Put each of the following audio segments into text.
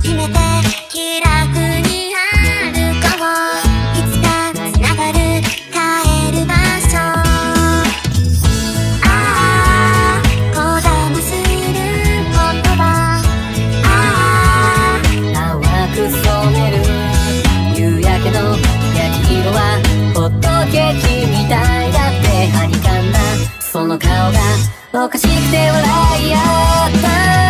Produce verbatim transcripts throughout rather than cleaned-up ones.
決めて気楽に歩こう。いつかつながる帰る場所。ああこだまする言葉。ああ淡く染める夕焼けの焼き色はホットケーキみたいだって。はにかんなその顔がおかしくて笑い合った。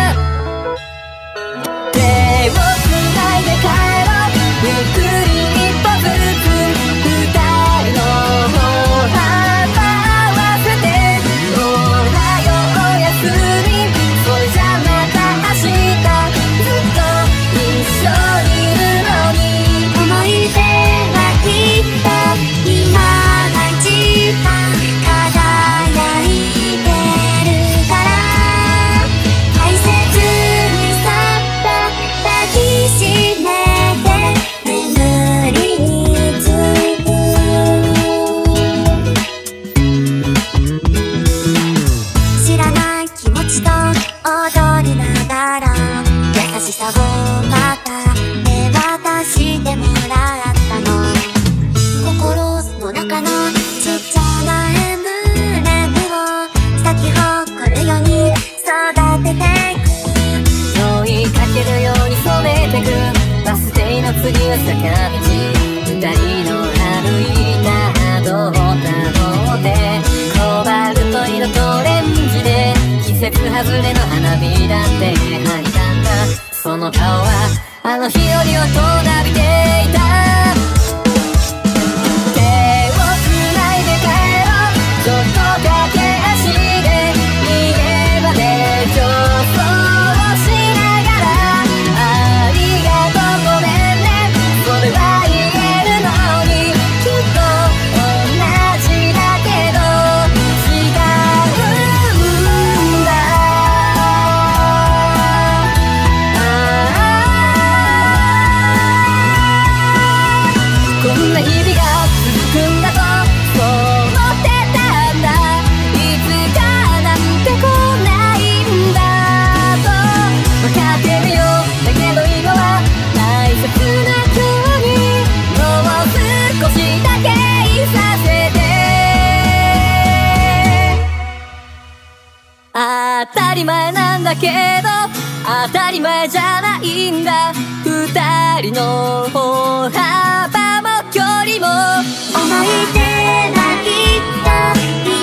手をつないで帰ろう。ゆっくり一歩ずつ二人の歩幅合わせて。おはようおやすみ。それじゃまた明日。ずっと一緒にいるのに。 思い出はきっと今が一番輝いてるから。大切にそっと抱きしめて眠りにつく。知らない気持ちと踊りながら優しさをまた手渡してもらったの。心の中のちっちゃなエンブレムを咲き誇るように育ててく。 追いかけるように染めてく。バス停の次は坂道。二人の歩いた後をたどってコバルト色とオレンジで季節外れの花火だって。はにかんだその顔はあの日より大人びていた。手をつないで帰ろう。ちょっと駆け足で家まで助走しながら。ありがとうごめんねそれは言えるのに。きっと同じだけど違うんだ。こんな日々が続くんだとそう思ってたんだ。いつかなんて来ないんだと分かってるよ。だけど今は大切な距離もう少しだけいさせて。当たり前なんだけど当たり前じゃないんだ。二人の歩幅も距離も。 思い出はきっと